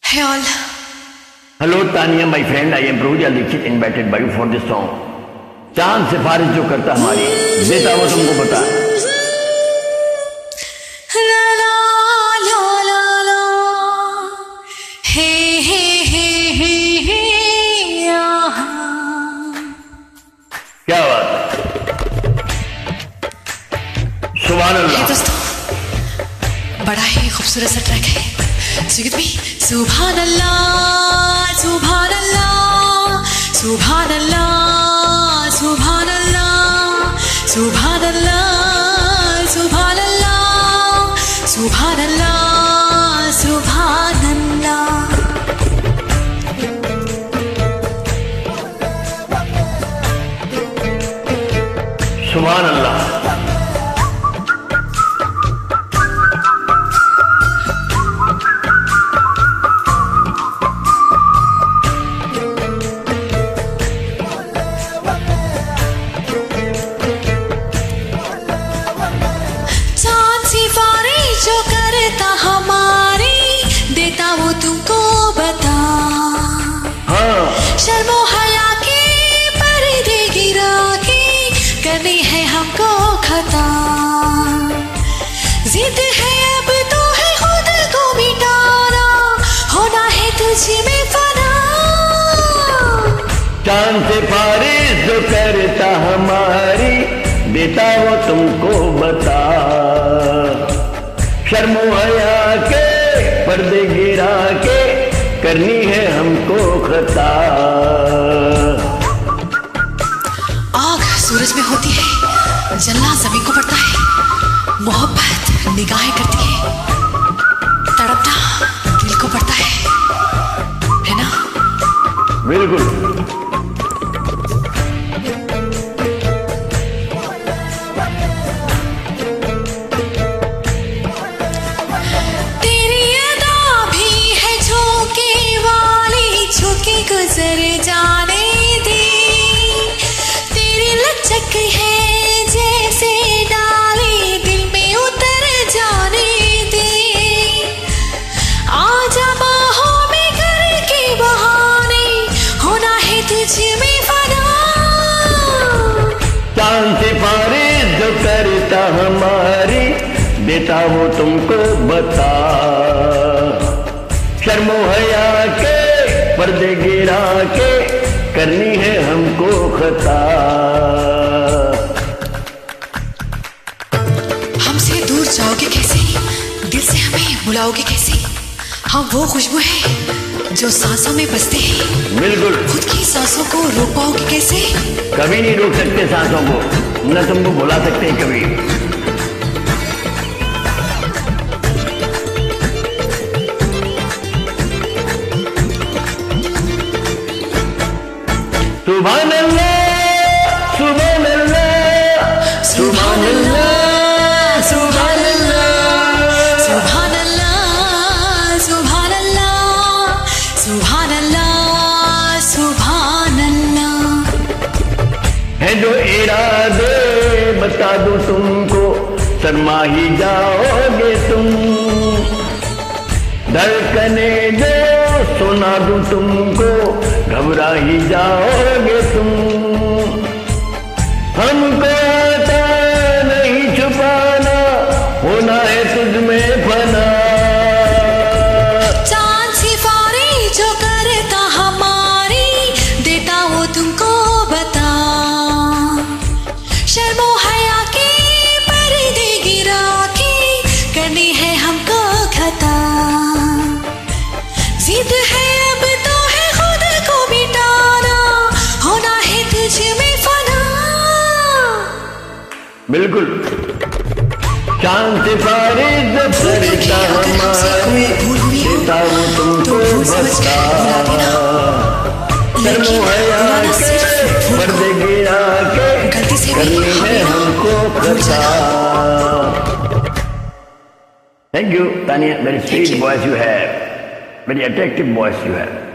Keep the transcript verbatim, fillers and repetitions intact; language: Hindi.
Hey all. Hello Taniya, my friend. I am PrabhuDayalDixit invited by you for this song. चांद सिफारिश जो करता हमारी, देता वो तुमको बता। ला ला ला ला ला, हे हे हे हे हे आहा। क्या बात है? सुभान अल्लाह। हे दोस्तों, बड़ा ही खूबसूरत सा ट्रैक है। Sing it with me. सुभान अल्लाह, सुभान अल्लाह, सुभान अल्लाह, सुभान अल्लाह, सुभान अल्लाह, सुभान अल्लाह, सुभान अल्लाह, सुभान अल्लाह। सुभान अल्लाह। जो करता हमारी, देता वो तुमको बता। हाँ। शर्मो हया के पर्दे गिरा के करनी है हमको खता। जिद है अब तो है खुद को मिटाना, होना है तुझी में फना। चांद से फारिश जो करता हमारी, देता वो तुमको बता। शर्मो हया के पर्दे गिरा के करनी है हमको खता। आग सूरज में होती है, जलना जमीन को पड़ता है। मोहब्बत निगाहें करती है, तड़पना दिल को पड़ता है, है ना? बिल्कुल। गुजर जाने दे, तेरी लचक है जैसे डाले दिल में उतर जाने दे। आजा बाहों में घर के बहाने, होना है तुझ में फना। चांद से फारिश जो करता हमारी, देता वो तुमको बता। शर्मो हया के पर्दे गिरा के करनी है हमको खता। हमसे दूर जाओगे कैसे, दिल से हमें बुलाओगे कैसे? हम वो खुशबू है जो सांसों में बसते हैं। बिल्कुल। खुद की सांसों को रोक पाओगे कैसे? कभी नहीं रोक सकते सांसों को, न तुमको बुला सकते कभी। सुभान अल्लाह, सुभान अल्लाह, सुभान अल्लाह, सुभान अल्लाह, सुभान अल्लाह, सुभान अल्लाह, सुभान अल्लाह, सुभान अल्लाह। है जो इरादे बता दूं तुमको, शर्मा ही जाओगे तुम। धड़कने जो सुना दूं तुमको, घबरा ही जाओगे तुम। हमको आता नहीं छुपाना, होना है तुझ में फना। चांद सिफारिश जो करता हमारी, देता वो तुमको बता। शर्मो हया के पर्दे गिरा के करनी है हमको खता। जिद है अब तो है खुद को मिटाना, होना है तुझ में फना। बिल्कुल। चांद से फारिश जब करता हमारी, देता वो तुमको बता। शर्मो हया के पर्दे गिरा के करनी है हमको खता। Thank you, Taniya. Very sweet voice you have. Very attractive voice you have.